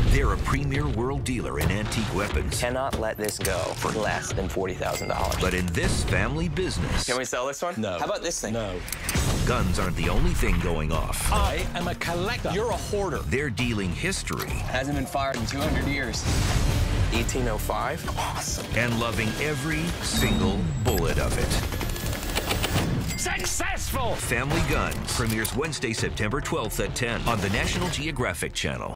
They're a premier world dealer in antique weapons. Cannot let this go for less than $40,000. But in this family business... Can we sell this one? No. How about this thing? No. Guns aren't the only thing going off. I am a collector. You're a hoarder. They're dealing history. Hasn't been fired in 200 years. 1805? Awesome. And loving every single bullet of it. Successful! Family Guns premieres Wednesday, September 12th at 10 on the National Geographic Channel.